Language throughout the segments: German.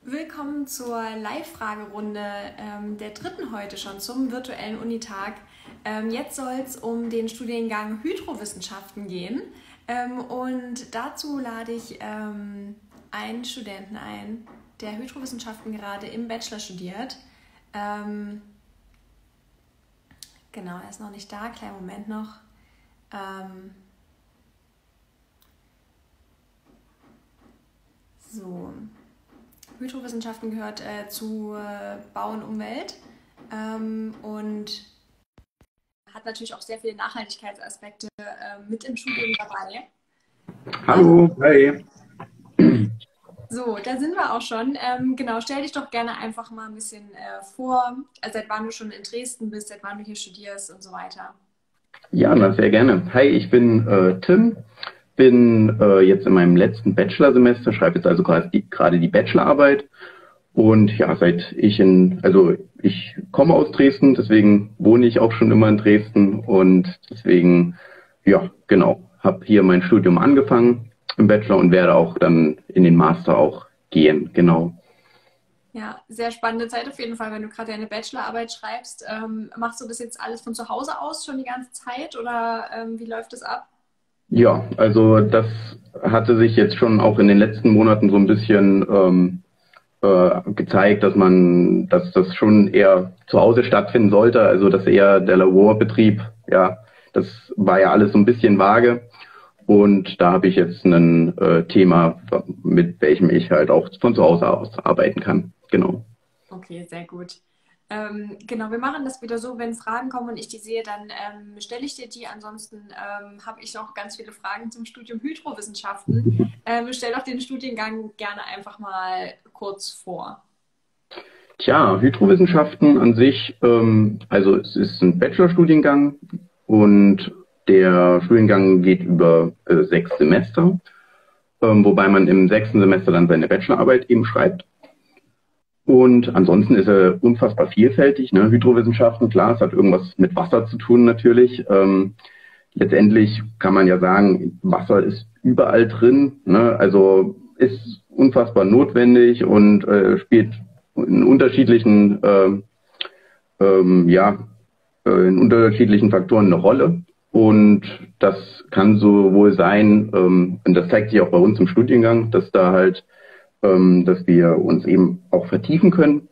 Willkommen zur Live-Fragerunde der dritten heute schon zum virtuellen Unitag. Jetzt soll es um den Studiengang Hydrowissenschaften gehen und dazu lade ich einen Studenten ein, der Hydrowissenschaften gerade im Bachelor studiert. Genau, er ist noch nicht da, kleinen Moment noch. So. Hydrowissenschaften gehört zu Bau und Umwelt und hat natürlich auch sehr viele Nachhaltigkeitsaspekte mit im Studium dabei. Hallo, hi. So, da sind wir auch schon. Genau, stell dich doch gerne einfach mal ein bisschen vor, seit wann du schon in Dresden bist, seit wann du hier studierst und so weiter. Ja, na, sehr gerne. Hi, ich bin Tim, bin jetzt in meinem letzten Bachelorsemester, schreibe jetzt also gerade die Bachelorarbeit. Und ja, ich komme aus Dresden, deswegen wohne ich auch schon immer in Dresden und deswegen, ja, genau, habe hier mein Studium angefangen im Bachelor und werde auch dann in den Master auch gehen, genau. Ja, sehr spannende Zeit auf jeden Fall, wenn du gerade deine Bachelorarbeit schreibst. Machst du das jetzt alles von zu Hause aus schon die ganze Zeit oder wie läuft das ab? Ja, also das hatte sich jetzt schon auch in den letzten Monaten so ein bisschen gezeigt, dass das schon eher zu Hause stattfinden sollte, also dass eher der Laborbetrieb, ja, das war ja alles so ein bisschen vage. Und da habe ich jetzt ein Thema, mit welchem ich halt auch von zu Hause aus arbeiten kann. Genau. Okay, sehr gut. Genau, wir machen das wieder so, wenn Fragen kommen und ich die sehe, dann stelle ich dir die. Ansonsten habe ich noch ganz viele Fragen zum Studium Hydrowissenschaften. Stell doch den Studiengang gerne einfach mal kurz vor. Tja, Hydrowissenschaften an sich, also es ist ein Bachelorstudiengang und der Studiengang geht über 6 Semester, wobei man im 6. Semester dann seine Bachelorarbeit eben schreibt. Und ansonsten ist er unfassbar vielfältig. Ne? Hydrowissenschaften, klar, es hat irgendwas mit Wasser zu tun natürlich. Letztendlich kann man ja sagen, Wasser ist überall drin, ne? Also ist unfassbar notwendig und spielt in unterschiedlichen, in unterschiedlichen Faktoren eine Rolle. Und das kann sowohl sein, und das zeigt sich auch bei uns im Studiengang, dass da halt dass wir uns eben auch vertiefen können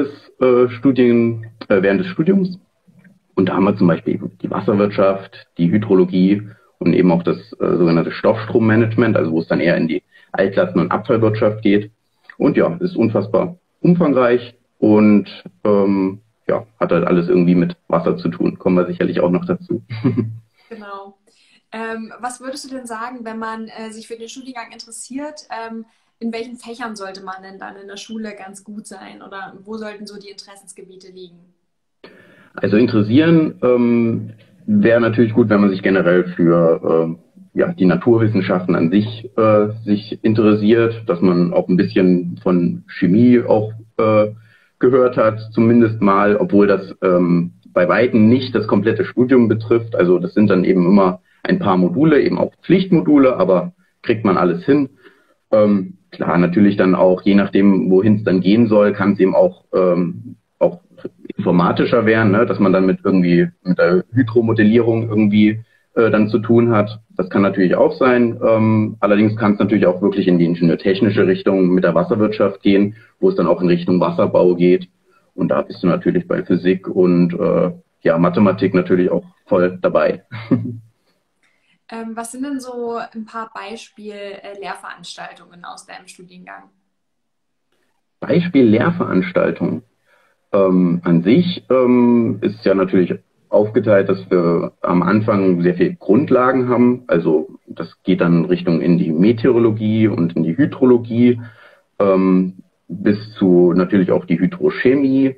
während des Studiums. Und da haben wir zum Beispiel eben die Wasserwirtschaft, die Hydrologie und eben auch das sogenannte Stoffstrommanagement, also wo es dann eher in die Altlasten- und Abfallwirtschaft geht. Und ja, ist unfassbar umfangreich und ja, hat halt alles irgendwie mit Wasser zu tun. Kommen wir sicherlich auch noch dazu. Genau. Was würdest du denn sagen, wenn man sich für den Studiengang interessiert? In welchen Fächern sollte man denn dann in der Schule ganz gut sein oder wo sollten so die Interessensgebiete liegen? Also interessieren wäre natürlich gut, wenn man sich generell für ja, die Naturwissenschaften an sich interessiert, dass man auch ein bisschen von Chemie auch gehört hat, zumindest mal, obwohl das bei Weitem nicht das komplette Studium betrifft. Also das sind dann eben immer ein paar Module, eben auch Pflichtmodule, aber kriegt man alles hin. Klar, natürlich dann auch, je nachdem, wohin es dann gehen soll, kann es eben auch informatischer werden, ne? Dass man dann mit der Hydromodellierung irgendwie dann zu tun hat. Das kann natürlich auch sein. Allerdings kann es natürlich auch wirklich in die ingenieurtechnische Richtung mit der Wasserwirtschaft gehen, wo es dann auch in Richtung Wasserbau geht. Und da bist du natürlich bei Physik und ja, Mathematik natürlich auch voll dabei. Was sind denn so ein paar Beispiel-Lehrveranstaltungen aus deinem Studiengang? Beispiel Lehrveranstaltung. An sich ist ja natürlich aufgeteilt, dass wir am Anfang sehr viel Grundlagen haben. Also das geht dann Richtung in die Meteorologie und in die Hydrologie, bis zu natürlich auch die Hydrochemie.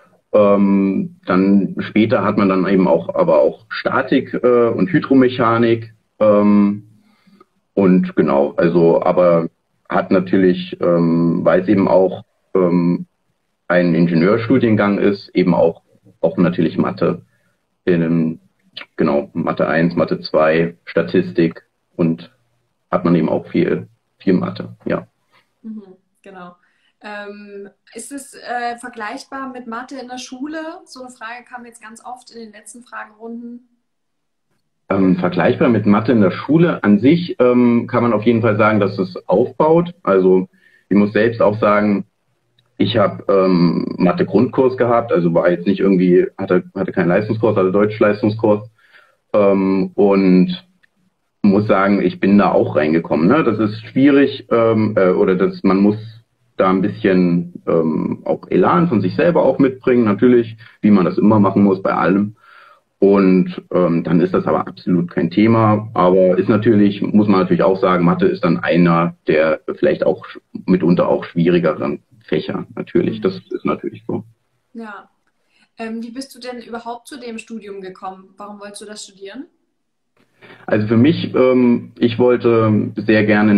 Dann später hat man dann eben aber auch Statik und Hydromechanik. Und genau, also aber hat natürlich, weil es eben auch ein Ingenieurstudiengang ist, eben auch natürlich Mathe. In, genau, Mathe 1, Mathe 2, Statistik und hat man eben auch viel Mathe, ja. Mhm, genau. Ist es vergleichbar mit Mathe in der Schule? So eine Frage kam jetzt ganz oft in den letzten Fragerunden. Vergleichbar mit Mathe in der Schule an sich kann man auf jeden Fall sagen, dass es aufbaut. Also ich muss selbst auch sagen, ich habe Mathe-Grundkurs gehabt, also war jetzt nicht irgendwie, hatte keinen Leistungskurs, hatte Deutsch-Leistungskurs und muss sagen, ich bin da auch reingekommen. Ne? Das ist schwierig man muss da ein bisschen auch Elan von sich selber auch mitbringen, natürlich, wie man das immer machen muss bei allem. Und dann ist das aber absolut kein Thema. Aber ist natürlich, muss man natürlich auch sagen, Mathe ist dann einer der vielleicht auch mitunter auch schwierigeren Fächer, natürlich. Das ist natürlich so. Ja. Wie bist du denn überhaupt zu dem Studium gekommen? Warum wolltest du das studieren? Also für mich, ich wollte sehr gerne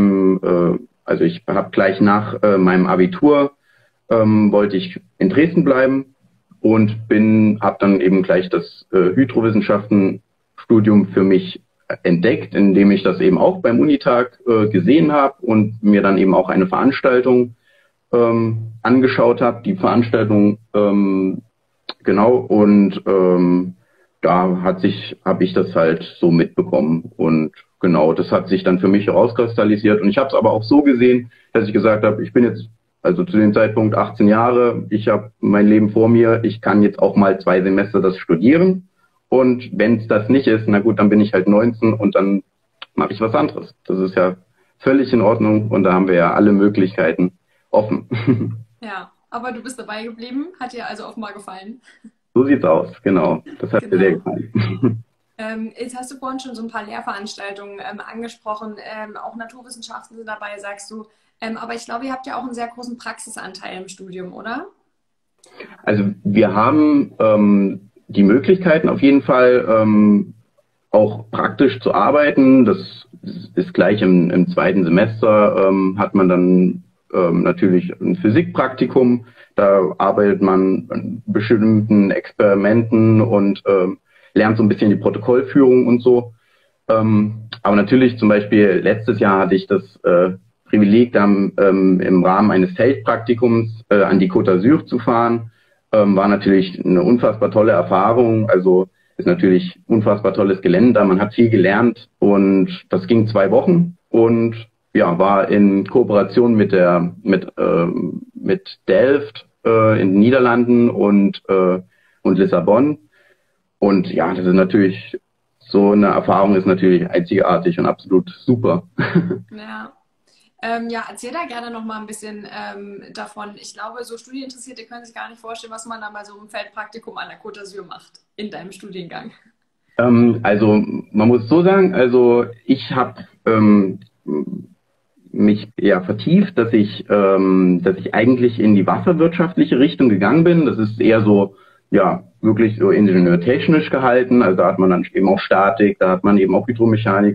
also ich habe gleich nach meinem Abitur, wollte ich in Dresden bleiben und habe dann eben gleich das Hydrowissenschaftenstudium für mich entdeckt, indem ich das eben auch beim Unitag gesehen habe und mir dann eben auch eine Veranstaltung angeschaut habe, die Veranstaltung genau und da habe ich das halt so mitbekommen und genau, das hat sich dann für mich herauskristallisiert und ich habe es aber auch so gesehen, dass ich gesagt habe, ich bin jetzt also zu dem Zeitpunkt 18 Jahre, ich habe mein Leben vor mir, ich kann jetzt auch mal 2 Semester das studieren und wenn es das nicht ist, na gut, dann bin ich halt 19 und dann mache ich was anderes. Das ist ja völlig in Ordnung und da haben wir ja alle Möglichkeiten offen. Ja, aber du bist dabei geblieben, hat dir also offenbar gefallen. So sieht's aus, genau. Das hat mir sehr Genau. gefallen. Jetzt hast du vorhin schon so ein paar Lehrveranstaltungen angesprochen. Auch Naturwissenschaften sind dabei, sagst du. Aber ich glaube, ihr habt ja auch einen sehr großen Praxisanteil im Studium, oder? Also wir haben die Möglichkeiten auf jeden Fall auch praktisch zu arbeiten. Das ist gleich im 2. Semester hat man dann natürlich ein Physikpraktikum. Da arbeitet man an bestimmten Experimenten und lernt so ein bisschen die Protokollführung und so. Aber natürlich zum Beispiel letztes Jahr hatte ich das Privileg, dann im Rahmen eines Feldpraktikums an die Côte d'Azur zu fahren. War natürlich eine unfassbar tolle Erfahrung. Also ist natürlich unfassbar tolles Gelände da. Man hat viel gelernt und das ging 2 Wochen und ja, war in Kooperation mit Delft in den Niederlanden und Lissabon. Und ja, das ist natürlich, so eine Erfahrung ist natürlich einzigartig und absolut super. Ja. Ja, erzähl da gerne noch mal ein bisschen davon. Ich glaube, so Studieninteressierte können sich gar nicht vorstellen, was man da mal so im Feldpraktikum an der Côte d'Azur macht in deinem Studiengang. Also man muss so sagen, also ich habe mich ja vertieft, dass ich eigentlich in die wasserwirtschaftliche Richtung gegangen bin. Das ist eher so, ja, wirklich so ingenieurtechnisch gehalten. Also da hat man dann eben auch Statik, da hat man eben auch Hydromechanik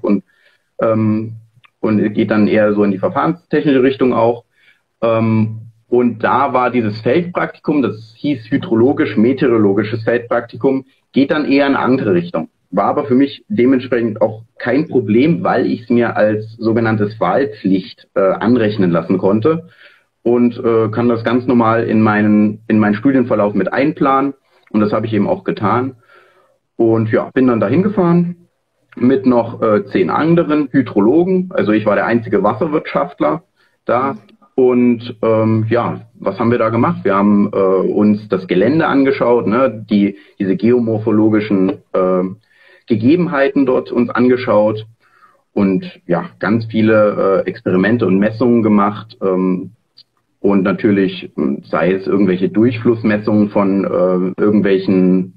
und geht dann eher so in die verfahrenstechnische Richtung auch. Und da war dieses Feldpraktikum, das hieß hydrologisch-meteorologisches Feldpraktikum, geht dann eher in eine andere Richtung. War aber für mich dementsprechend auch kein Problem, weil ich es mir als sogenanntes Wahlpflicht anrechnen lassen konnte und kann das ganz normal in meinen Studienverlauf mit einplanen. Und das habe ich eben auch getan. Und ja, bin dann dahin gefahren mit noch 10 anderen Hydrologen. Also ich war der einzige Wasserwirtschaftler da. Und ja, was haben wir da gemacht? Wir haben uns das Gelände angeschaut, ne? Diese geomorphologischen Gegebenheiten dort uns angeschaut und ja, ganz viele Experimente und Messungen gemacht. Und natürlich sei es irgendwelche Durchflussmessungen von irgendwelchen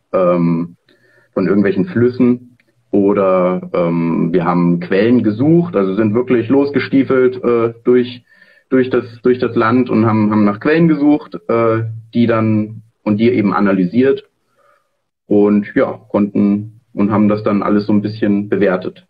Flüssen. Oder wir haben Quellen gesucht, also sind wirklich losgestiefelt durch das Land und haben nach Quellen gesucht, die eben analysiert und ja, haben das dann alles so ein bisschen bewertet.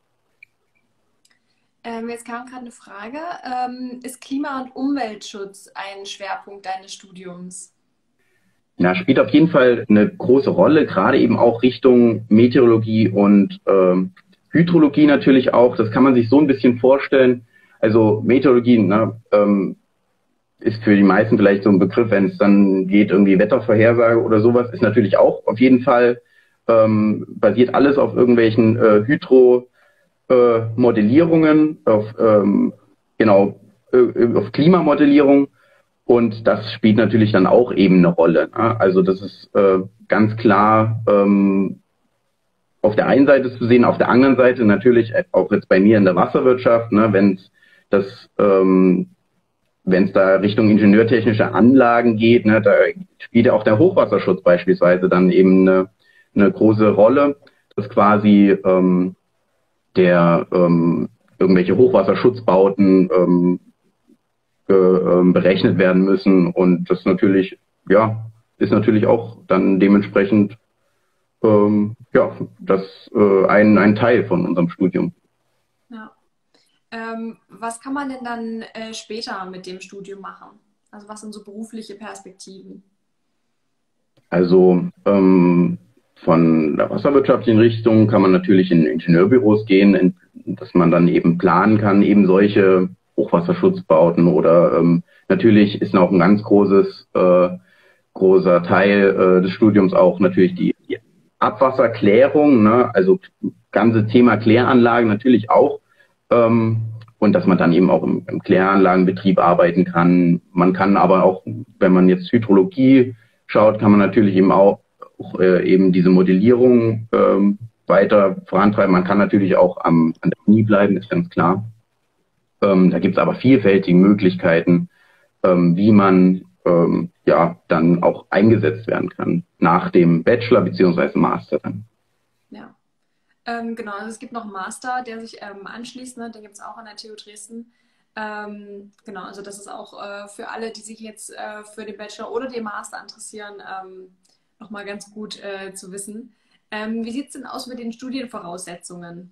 Jetzt kam gerade eine Frage. Ist Klima- und Umweltschutz ein Schwerpunkt deines Studiums? Ja, spielt auf jeden Fall eine große Rolle, gerade eben auch Richtung Meteorologie und Hydrologie natürlich auch. Das kann man sich so ein bisschen vorstellen. Also Meteorologie, ne, ist für die meisten vielleicht so ein Begriff, wenn es dann geht, irgendwie Wettervorhersage oder sowas, ist natürlich auch auf jeden Fall, basiert alles auf irgendwelchen Hydro-Modellierungen, auf Klimamodellierung. Und das spielt natürlich dann auch eben eine Rolle. Ne? Also das ist ganz klar auf der einen Seite zu sehen, auf der anderen Seite natürlich auch jetzt bei mir in der Wasserwirtschaft, ne, wenn es da Richtung ingenieurtechnische Anlagen geht, ne, da spielt ja auch der Hochwasserschutz beispielsweise dann eben eine große Rolle, dass quasi irgendwelche Hochwasserschutzbauten berechnet werden müssen und das natürlich, ja, ist natürlich auch dann dementsprechend ein Teil von unserem Studium. Ja. Was kann man denn dann später mit dem Studium machen? Also was sind so berufliche Perspektiven? Also von der wasserwirtschaftlichen Richtung kann man natürlich in Ingenieurbüros gehen, dass man dann eben planen kann, eben solche Hochwasserschutzbauten oder natürlich ist noch ein ganz großer Teil des Studiums auch natürlich die Abwasserklärung, ne? Also ganze Thema Kläranlagen natürlich auch und dass man dann eben auch im Kläranlagenbetrieb arbeiten kann. Man kann aber auch, wenn man jetzt Hydrologie schaut, kann man natürlich eben auch eben diese Modellierung weiter vorantreiben. Man kann natürlich auch an der Uni bleiben, ist ganz klar. Da gibt es aber vielfältige Möglichkeiten, wie man dann auch eingesetzt werden kann nach dem Bachelor bzw. Master dann. Ja, genau. Also es gibt noch einen Master, der sich anschließt, ne? Den gibt es auch an der TU Dresden. Genau, also das ist auch für alle, die sich jetzt für den Bachelor oder den Master interessieren, nochmal ganz gut zu wissen. Wie sieht es denn aus mit den Studienvoraussetzungen?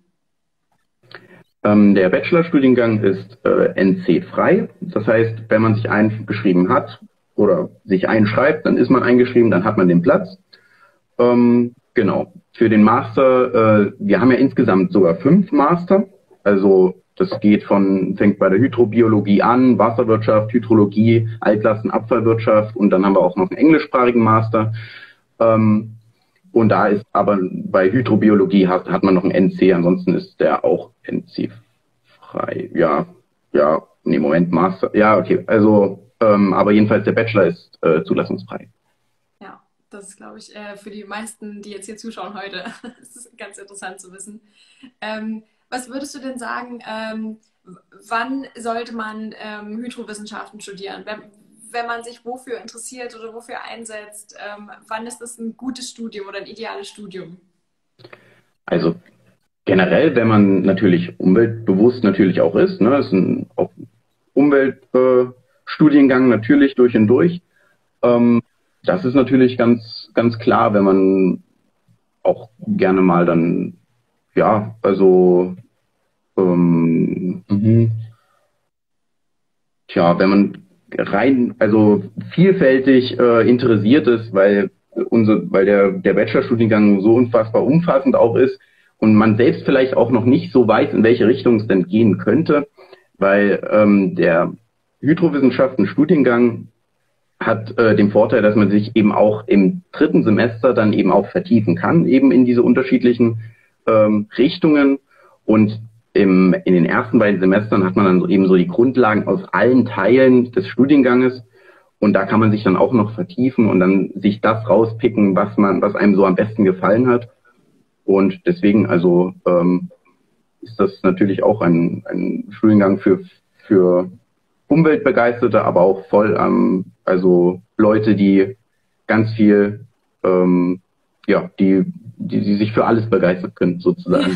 Der Bachelorstudiengang ist NC-frei. Das heißt, wenn man sich eingeschrieben hat oder sich einschreibt, dann ist man eingeschrieben, dann hat man den Platz. Genau. Für den Master, wir haben ja insgesamt sogar 5 Master. Also das fängt bei der Hydrobiologie an, Wasserwirtschaft, Hydrologie, Altlastenabfallwirtschaft und dann haben wir auch noch einen englischsprachigen Master. Und da ist aber bei Hydrobiologie hat man noch einen NC, ansonsten ist der auch NC-frei. Master. Ja, okay. Also, aber jedenfalls der Bachelor ist zulassungsfrei. Ja, das ist, glaube ich, für die meisten, die jetzt hier zuschauen heute, das ist ganz interessant zu wissen. Was würdest du denn sagen, wann sollte man Hydrowissenschaften studieren? Wenn man sich wofür interessiert oder wofür einsetzt, wann ist das ein gutes Studium oder ein ideales Studium? Also generell, wenn man natürlich umweltbewusst natürlich auch ist, ne, ist auch Umweltstudiengang natürlich durch und durch. Das ist natürlich ganz, ganz klar, wenn man auch gerne mal dann, ja, also wenn man also vielfältig interessiert ist, weil der Bachelorstudiengang so unfassbar umfassend auch ist und man selbst vielleicht auch noch nicht so weiß, in welche Richtung es denn gehen könnte, weil der Hydrowissenschaften-Studiengang hat den Vorteil, dass man sich eben auch im 3. Semester dann eben auch vertiefen kann, eben in diese unterschiedlichen Richtungen und in den ersten beiden Semestern hat man dann eben so die Grundlagen aus allen Teilen des Studienganges und da kann man sich dann auch noch vertiefen und dann sich das rauspicken, was einem so am besten gefallen hat. Und deswegen also ist das natürlich auch ein Studiengang für Umweltbegeisterte, aber auch voll also Leute, die ganz viel die sich für alles begeistern können, sozusagen.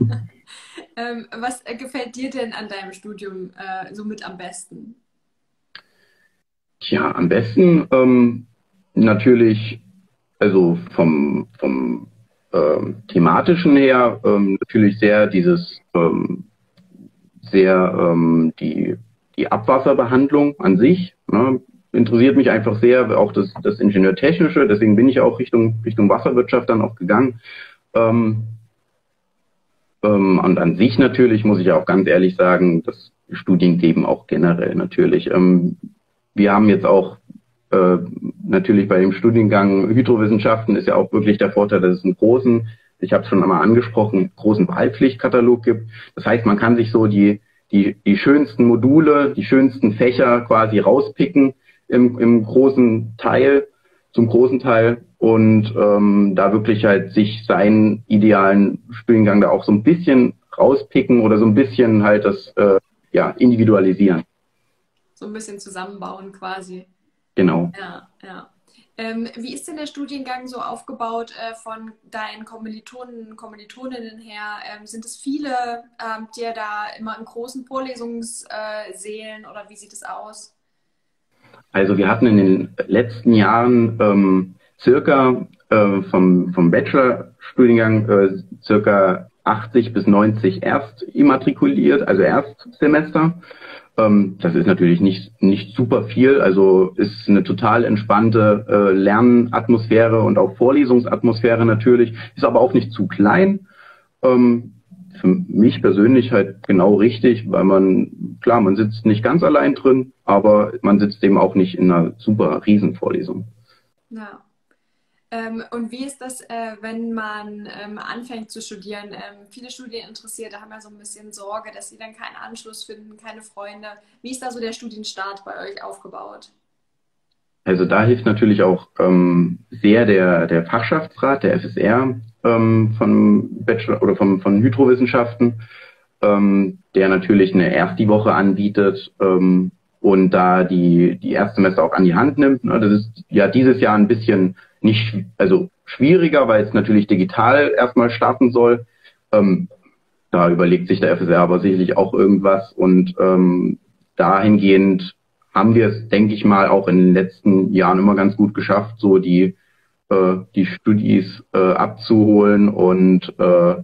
Was gefällt dir denn an deinem Studium somit am besten? Ja, am besten natürlich, also vom thematischen her natürlich sehr die Abwasserbehandlung an sich, ne, interessiert mich einfach sehr, auch das Ingenieurtechnische, deswegen bin ich auch Richtung Wasserwirtschaft dann auch gegangen. Und an sich natürlich, muss ich auch ganz ehrlich sagen, das Studiengeben auch generell natürlich. wir haben jetzt auch natürlich bei dem Studiengang Hydrowissenschaften ist ja auch wirklich der Vorteil, dass es einen großen, ich habe es schon einmal angesprochen, großen Wahlpflichtkatalog gibt. Das heißt, man kann sich so die schönsten Module, die schönsten Fächer quasi rauspicken im großen Teil, zum großen Teil und da wirklich halt sich seinen idealen Studiengang da auch so ein bisschen rauspicken oder so ein bisschen halt das individualisieren. So ein bisschen zusammenbauen quasi. Genau. Ja, ja. Wie ist denn der Studiengang so aufgebaut von deinen Kommilitonen, Kommilitoninnen her? Sind es viele? Habt ihr da immer in großen Vorlesungssälen oder wie sieht es aus? Also wir hatten in den letzten Jahren circa vom Bachelorstudiengang circa 80 bis 90 erst immatrikuliert, also Erstsemester. Das ist natürlich nicht super viel, also ist eine total entspannte Lernatmosphäre und auch Vorlesungsatmosphäre natürlich, ist aber auch nicht zu klein. Für mich persönlich halt genau richtig, weil man sitzt nicht ganz allein drin, aber man sitzt eben auch nicht in einer super riesen Vorlesung. Ja. Und wie ist das, wenn man anfängt zu studieren? Viele Studieninteressierte haben ja so ein bisschen Sorge, dass sie dann keinen Anschluss finden, keine Freunde. Wie ist da so der Studienstart bei euch aufgebaut? Also da hilft natürlich auch sehr der Fachschaftsrat, der FSR von Bachelor oder von Hydrowissenschaften, der natürlich eine Ersti-Woche anbietet und da die Erstsemester auch an die Hand nimmt. Das ist ja dieses Jahr ein bisschen schwieriger, weil es natürlich digital erstmal starten soll. Da überlegt sich der FSR aber sicherlich auch irgendwas und dahingehend haben wir es, denke ich mal, auch in den letzten Jahren immer ganz gut geschafft, so die Studis abzuholen und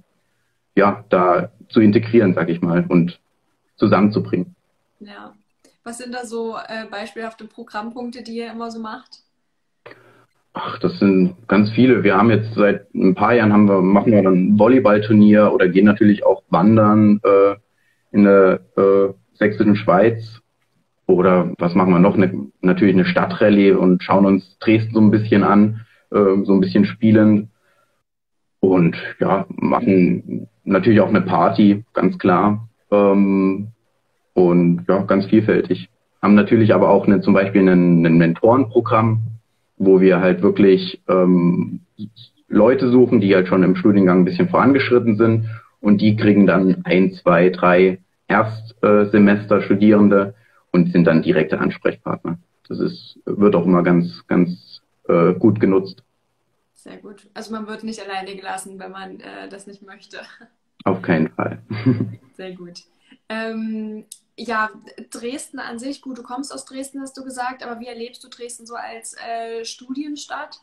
da zu integrieren, sag ich mal, und zusammenzubringen. Ja. Was sind da so beispielhafte Programmpunkte, die ihr immer so macht? Ach, das sind ganz viele. Wir haben jetzt seit ein paar Jahren machen wir dann ein Volleyballturnier oder gehen natürlich auch wandern in der sächsischen Schweiz. Oder was machen wir noch? Natürlich eine Stadtrallye und schauen uns Dresden so ein bisschen an, so ein bisschen spielend. Und ja, machen natürlich auch eine Party, ganz klar. Und ja, ganz vielfältig. Haben natürlich aber auch zum Beispiel ein Mentorenprogramm, wo wir halt wirklich Leute suchen, die halt schon im Studiengang ein bisschen vorangeschritten sind und die kriegen dann 1, 2, 3 Erstsemester-Studierende und sind dann direkte Ansprechpartner. Wird auch immer ganz, ganz gut genutzt. Sehr gut. Also man wird nicht alleine gelassen, wenn man das nicht möchte. Auf keinen Fall. Sehr gut. Ja, Dresden an sich, gut, du kommst aus Dresden, hast du gesagt, aber wie erlebst du Dresden so als Studienstadt?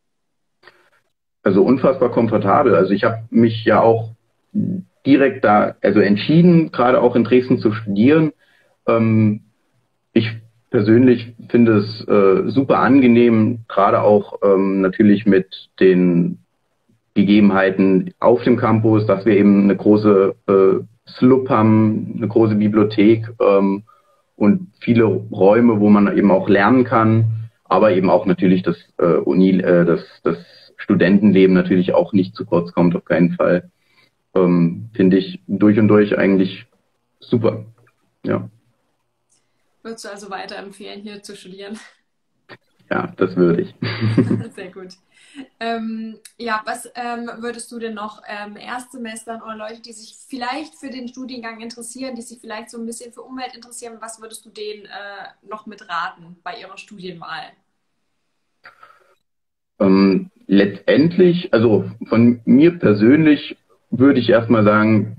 Also unfassbar komfortabel. Also ich habe mich ja auch direkt entschieden, gerade auch in Dresden zu studieren. Ich persönlich finde es super angenehm, gerade auch natürlich mit den Gegebenheiten auf dem Campus, dass wir eben eine große SLUB haben, eine große Bibliothek und viele Räume, wo man eben auch lernen kann, aber eben auch natürlich das Studentenleben natürlich auch nicht zu kurz kommt, auf keinen Fall. Finde ich durch und durch eigentlich super. Ja. Würdest du also weiterempfehlen, hier zu studieren? Ja, das würde ich. Sehr gut. Ja, was würdest du denn noch Erstsemestern oder Leute, die sich vielleicht für den Studiengang interessieren, die sich vielleicht so ein bisschen für Umwelt interessieren, was würdest du denen noch mit raten bei ihrer Studienwahl? Letztendlich, also von mir persönlich würde ich erstmal sagen,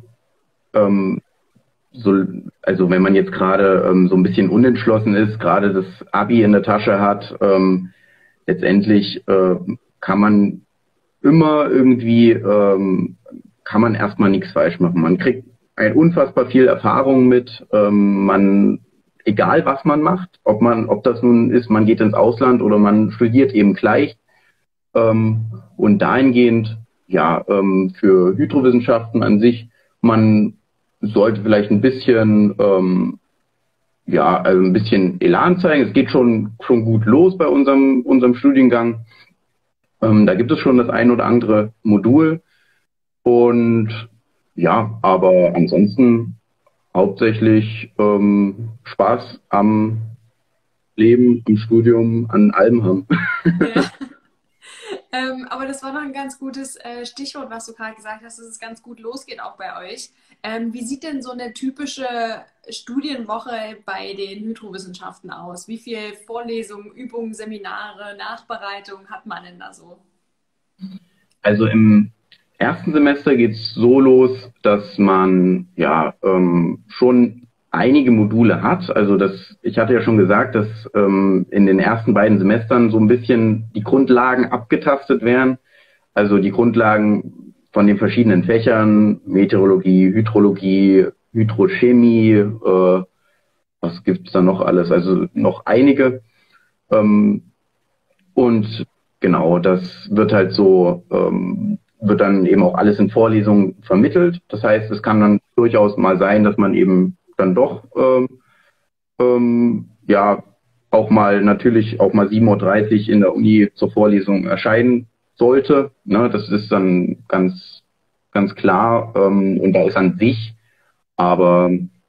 also wenn man jetzt gerade so ein bisschen unentschlossen ist, gerade das Abi in der Tasche hat, letztendlich kann man immer irgendwie, kann man erstmal nichts falsch machen. Man kriegt unfassbar viel Erfahrung mit, egal was man macht, ob das nun ist, man geht ins Ausland oder man studiert eben gleich. Und dahingehend, ja, für Hydrowissenschaften an sich, man sollte vielleicht ein bisschen ja, also ein bisschen Elan zeigen. Es geht schon gut los bei unserem Studiengang. Da gibt es schon das ein oder andere Modul. Und ja, aber ansonsten hauptsächlich Spaß am Leben, im Studium, an allem haben. Ja. Aber das war noch ein ganz gutes Stichwort, was du gerade gesagt hast, dass es ganz gut losgeht auch bei euch. Wie sieht denn so eine typische Studienwoche bei den Hydrowissenschaften aus? Wie viele Vorlesungen, Übungen, Seminare, Nachbereitungen hat man denn da so? Also im ersten Semester geht's so los, dass man ja schon einige Module hat. Also ich hatte ja schon gesagt, dass in den ersten beiden Semestern so ein bisschen die Grundlagen abgetastet werden. Also die Grundlagen von den verschiedenen Fächern, Meteorologie, Hydrologie, Hydrochemie, was gibt's da noch alles? Also noch einige. Ähm, und genau, das wird halt so, wird dann eben auch alles in Vorlesungen vermittelt. Das heißt, es kann dann durchaus mal sein, dass man eben dann doch, ja, auch mal natürlich auch mal 7:30 Uhr in der Uni zur Vorlesung erscheinen sollte. Ne? Das ist dann ganz klar, und da ist an sich, aber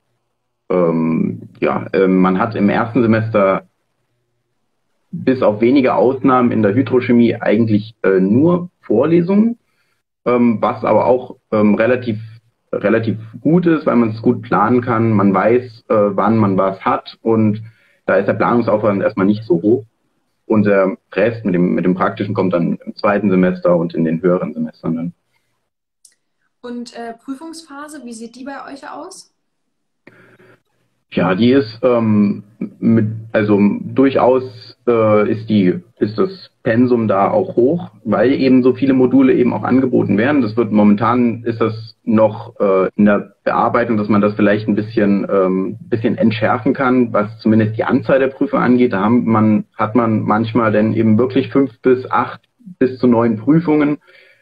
ja, man hat im ersten Semester bis auf wenige Ausnahmen in der Hydrochemie eigentlich nur Vorlesungen, was aber auch relativ gut ist, weil man es gut planen kann. Man weiß, wann man was hat, und da ist der Planungsaufwand erstmal nicht so hoch. Und der Rest mit dem Praktischen kommt dann im zweiten Semester und in den höheren Semestern dann. Und Prüfungsphase, wie sieht die bei euch aus? Ja, die ist also durchaus ist das Pensum da auch hoch, weil eben so viele Module eben auch angeboten werden. Momentan ist das noch in der Bearbeitung, dass man das vielleicht ein bisschen entschärfen kann, was zumindest die Anzahl der Prüfer angeht. Da hat man manchmal dann eben wirklich 5 bis 8 bis zu 9 Prüfungen.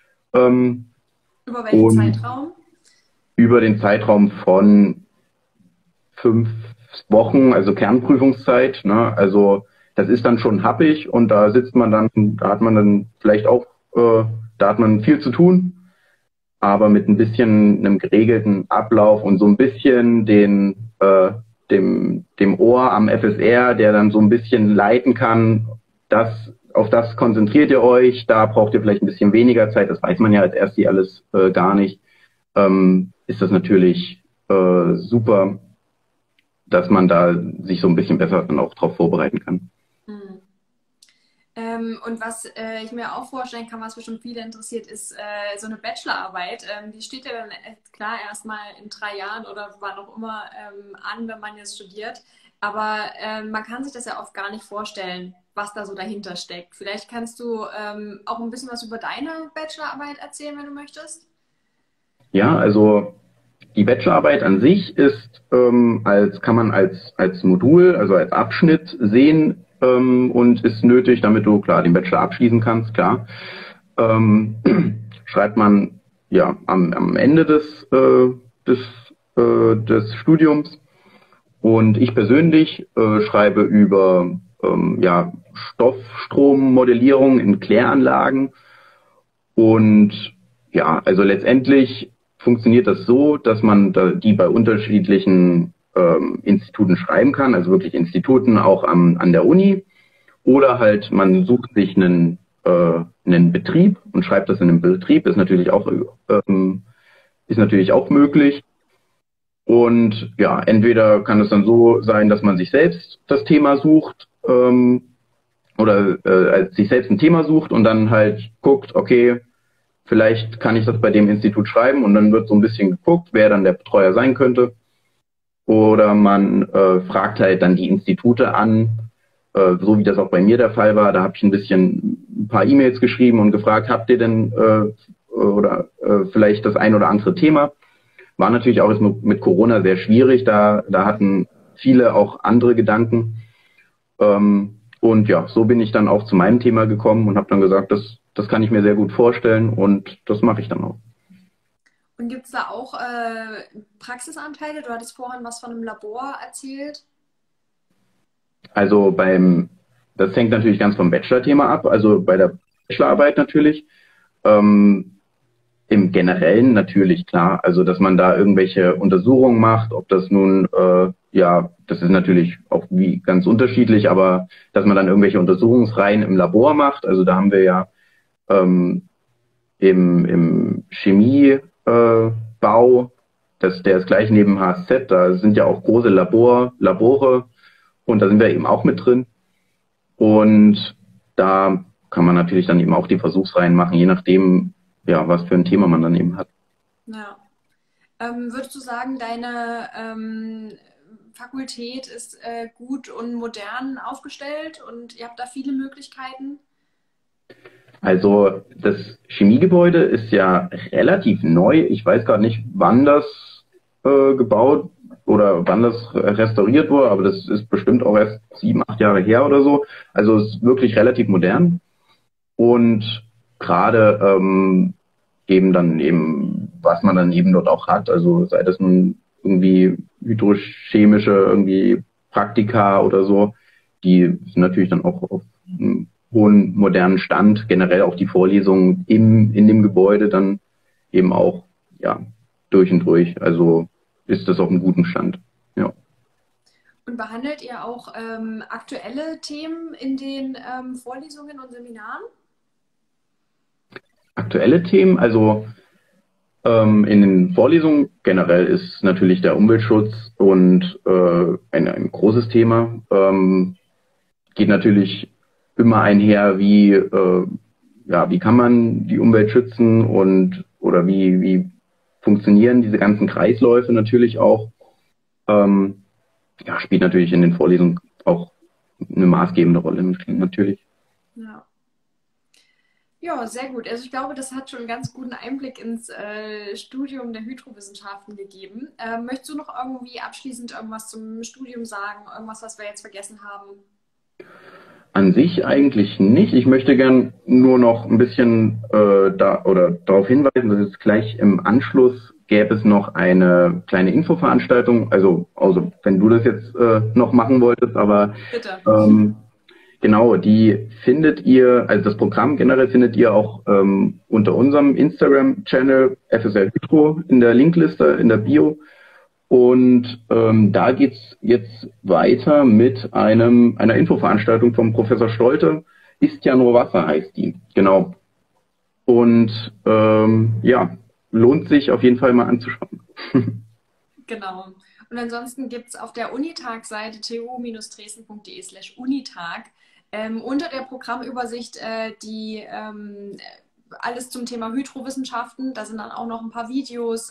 Über welchen Und Zeitraum? über den Zeitraum von 5 Wochen, also Kernprüfungszeit, ne? Also das ist dann schon happig, und da hat man dann vielleicht auch, da hat man viel zu tun, aber mit ein bisschen einem geregelten Ablauf und so ein bisschen dem Ohr am FSR, der dann so ein bisschen leiten kann, auf das konzentriert ihr euch, da braucht ihr vielleicht ein bisschen weniger Zeit, das weiß man ja als Ersti alles gar nicht, ist das natürlich super, dass man da sich so ein bisschen besser dann auch drauf vorbereiten kann. Hm. Und was ich mir auch vorstellen kann, was bestimmt viele interessiert, ist so eine Bachelorarbeit. Die steht ja dann klar erstmal in 3 Jahren oder wann auch immer an, wenn man jetzt studiert. Aber man kann sich das ja oft gar nicht vorstellen, was da so dahinter steckt. Vielleicht kannst du auch ein bisschen was über deine Bachelorarbeit erzählen, wenn du möchtest. Ja, also die Bachelorarbeit an sich ist kann man als Modul, also als Abschnitt sehen, und ist nötig, damit du klar den Bachelor abschließen kannst, klar. Ähm, schreibt man ja am Ende des Studiums. Und ich persönlich schreibe über ja, Stoffstrommodellierung in Kläranlagen. Und ja, also letztendlich funktioniert das so, dass man die bei unterschiedlichen Instituten schreiben kann, also wirklich Instituten auch an der Uni. Oder halt man sucht sich einen Betrieb und schreibt das in einem Betrieb, ist natürlich auch möglich. Und ja, entweder kann es dann so sein, dass man sich selbst das Thema sucht, oder sich selbst ein Thema sucht und dann halt guckt, okay, vielleicht kann ich das bei dem Institut schreiben, und dann wird so ein bisschen geguckt, wer dann der Betreuer sein könnte. Oder man fragt halt dann die Institute an, so wie das auch bei mir der Fall war. Da habe ich ein paar E-Mails geschrieben und gefragt, habt ihr denn vielleicht das ein oder andere Thema? War natürlich auch jetzt mit Corona sehr schwierig. Da hatten viele auch andere Gedanken. Und ja, so bin ich dann auch zu meinem Thema gekommen und habe dann gesagt, das kann ich mir sehr gut vorstellen, und das mache ich dann auch. Und gibt es da auch Praxisanteile? Du hattest vorhin was von einem Labor erzählt. Also das hängt natürlich ganz vom Bachelor-Thema ab, also bei der Bachelorarbeit natürlich. Ähm, Im Generellen natürlich, klar. Also, dass man da irgendwelche Untersuchungen macht, ob das nun, ja, das ist natürlich auch wie ganz unterschiedlich, aber dass man dann irgendwelche Untersuchungsreihen im Labor macht. Also da haben wir ja ähm, im Chemiebau, der ist gleich neben HSZ, da sind ja auch große Labore und da sind wir eben auch mit drin. Und da kann man natürlich dann eben auch die Versuchsreihen machen, je nachdem, ja, was für ein Thema man dann eben hat. Ja. Würdest du sagen, deine Fakultät ist gut und modern aufgestellt und ihr habt da viele Möglichkeiten? Also das Chemiegebäude ist ja relativ neu. Ich weiß gar nicht, wann das gebaut oder wann das restauriert wurde, aber das ist bestimmt auch erst 7, 8 Jahre her oder so. Also es ist wirklich relativ modern. Und gerade eben dann eben, was man dann eben dort auch hat, also sei das nun irgendwie hydrochemische irgendwie Praktika oder so, die sind natürlich dann auch auf einem hohen modernen Stand, generell auch die Vorlesungen in dem Gebäude dann eben auch, ja, durch und durch. Also ist das auf einem guten Stand. Ja. Und behandelt ihr auch aktuelle Themen in den Vorlesungen und Seminaren? Aktuelle Themen, also in den Vorlesungen generell ist natürlich der Umweltschutz und ein großes Thema. Geht natürlich immer einher, wie kann man die Umwelt schützen und oder wie funktionieren diese ganzen Kreisläufe natürlich auch. Ja, spielt natürlich in den Vorlesungen auch eine maßgebende Rolle natürlich. Ja. Ja, sehr gut. Also ich glaube, das hat schon einen ganz guten Einblick ins Studium der Hydrowissenschaften gegeben. Möchtest du noch irgendwie abschließend irgendwas zum Studium sagen? Irgendwas, was wir jetzt vergessen haben? An sich eigentlich nicht. Ich möchte gern nur noch ein bisschen darauf hinweisen, dass es gleich im Anschluss gäbe es noch eine kleine Infoveranstaltung. Also wenn du das jetzt noch machen wolltest, aber Bitte. genau, die findet ihr, also das Programm generell findet ihr auch unter unserem Instagram-Channel FSL Hydro in der Linkliste, in der Bio. Und da geht's jetzt weiter mit einer Infoveranstaltung vom Professor Stolte. Ist ja nur Wasser heißt die, genau. Und ja, lohnt sich auf jeden Fall mal anzuschauen. Genau. Und ansonsten gibt es auf der Unitag-Seite tu-dresden.de/unitag unter der Programmübersicht alles zum Thema Hydrowissenschaften. Da sind dann auch noch ein paar Videos,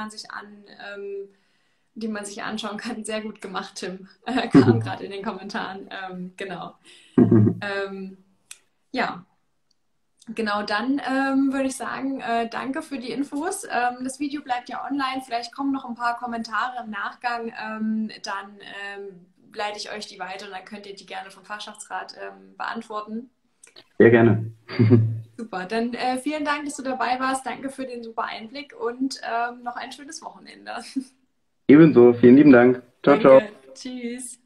die man sich anschauen kann. Sehr gut gemacht, Tim. Kam gerade in den Kommentaren. Genau. Ja. Genau, dann würde ich sagen, danke für die Infos. Das Video bleibt ja online. Vielleicht kommen noch ein paar Kommentare im Nachgang. Dann leite ich euch die weiter und dann könnt ihr die gerne vom Fachschaftsrat beantworten. Sehr gerne. Super, dann vielen Dank, dass du dabei warst. Danke für den super Einblick und noch ein schönes Wochenende. Ebenso, vielen lieben Dank. Ciao, ciao. Danke. Tschüss.